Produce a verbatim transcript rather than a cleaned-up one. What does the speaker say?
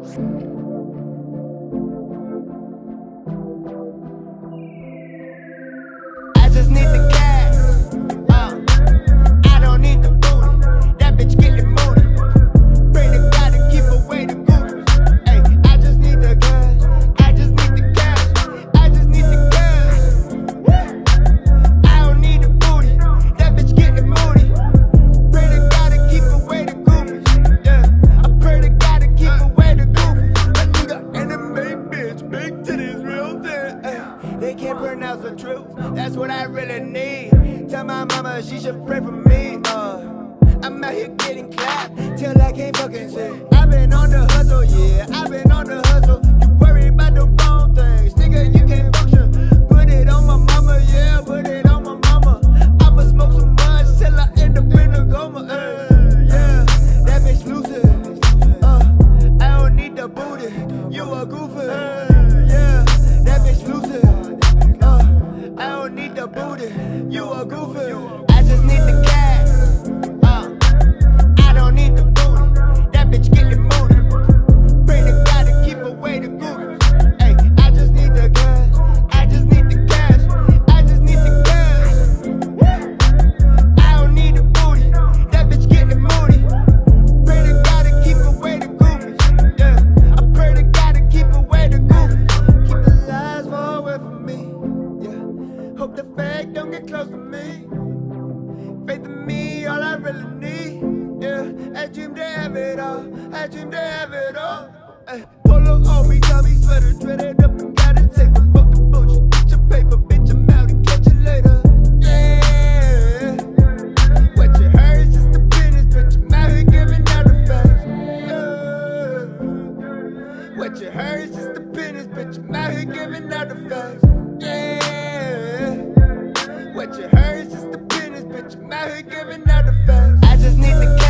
I just need the cash. Uh, I don't need the booty. That bitch getting moody. Pray to God to keep away the goofies. Hey, I just need the cash. I just need the cash. I just need the cash. I don't need the booty. That bitch getting moody. Pray to God to keep away the goofies. Yeah, I pray to God to keep away the goofies. A nigga anime bitch, big titties, real thin. Hey, they can't pronounce the truth. That's what I really need. Tell my mama she should pray for me. Uh, I'm out here getting clapped till I can't fucking see. I've been on the hustle, yeah. I've been on the hustle. You worry about the wrong things, nigga. You can't function. Put it on my mama, yeah. Put it on my mama. I'ma smoke some much till I end up in a coma. Uh, yeah, that bitch lucid. Uh, I don't need the booty. You a goofy. Uh, yeah, that bitch lucid. I don't need the booty, you a goofy. I just need the cash. Uh, I don't need the booty. That bitch getting moody. Pray to God to keep away the goofies. Hey, I just need the cash. I just need the cash. I just need the cash. I don't need the booty. That bitch getting moody. Pray to God to keep away the goofies. Yeah, I pray to God to keep away the goofies. Keep the lies far away from me. Hope the fake don't get close to me. Faith in me, all I really need. Yeah, I dream to have it all. I dream to have it all. Ay, pull up on me, tell me sweater, dread it up and got it taper. Fuck the bullshit, get your paper, bitch, I'm out and catch you later. Yeah, what you heard is just the business, bitch, I'm out here giving out the facts. Yeah, what you heard is just the business, bitch, I'm out here giving out the facts. Yeah, what you heard is just the business, bitch, I'm out here giving out the facts. I just need the cash.